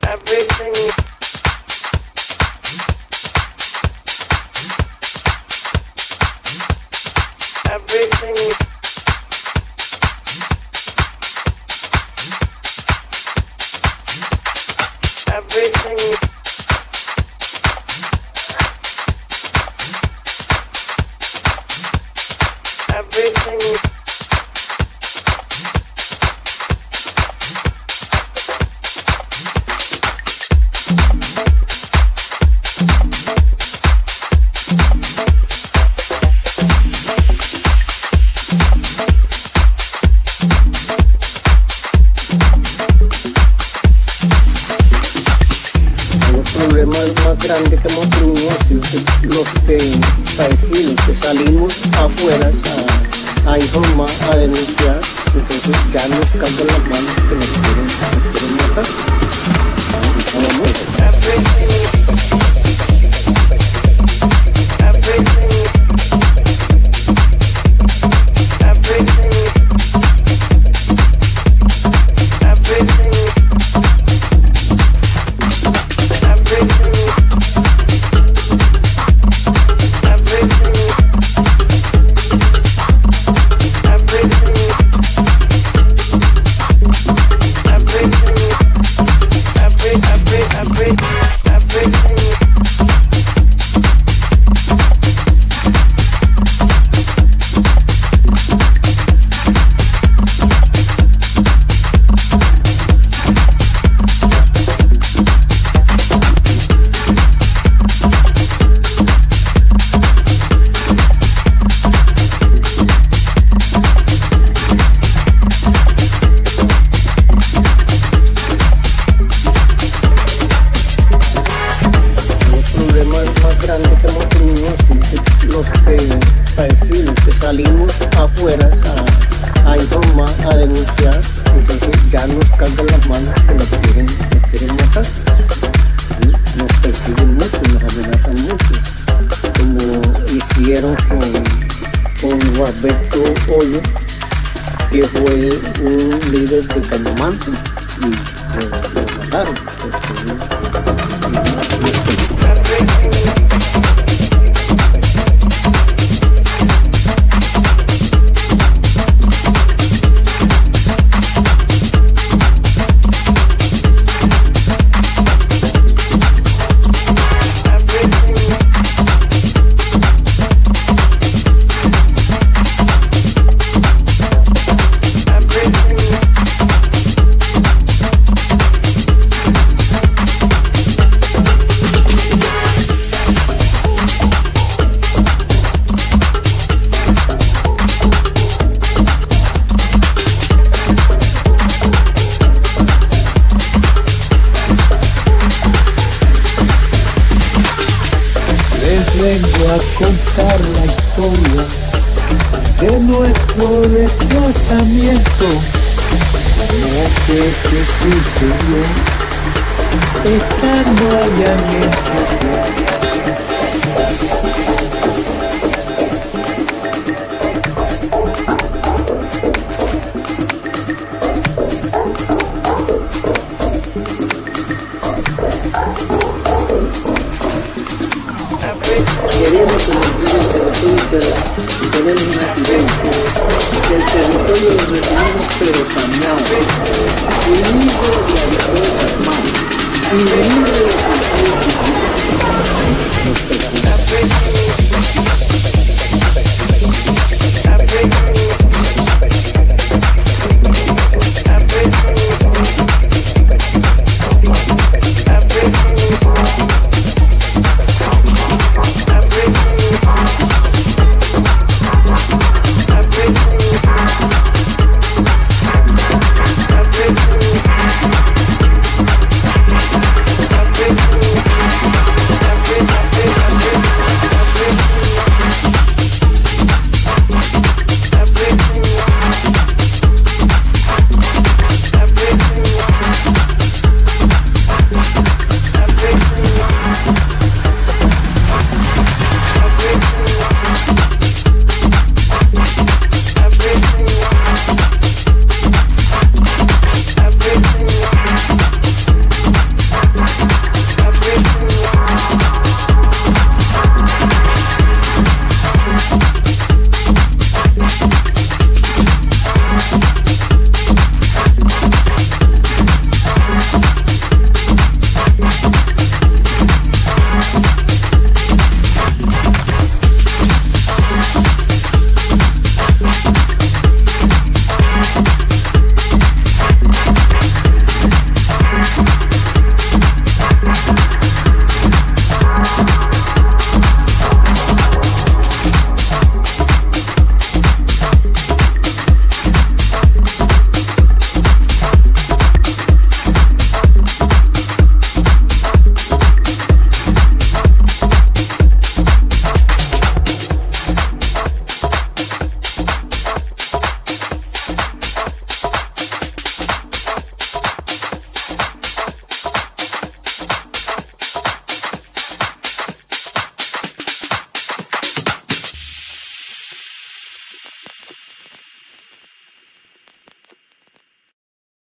grande que hemos tenido los paecinos que salimos afuera a informar, a denunciar, entonces ya nos cargan las manos que nos quieren matar. Los paecinos que salimos afuera a informar, a denunciar, entonces ya nos cargan las manos que nos quieren matar. Nos persiguen mucho, nos amenazan mucho, como hicieron con Gualberto Hoyo, que fue un líder de Cañamanso, y lo mataron. Vengo a contar la historia de nuestro desplazamiento, lo que sucedió estando allá en el Chocó. Queremos conocer el territorio, pero tenemos una evidencia. El territorio lo recibimos pero saneado, y libre de las fuerzas armadas, y libre de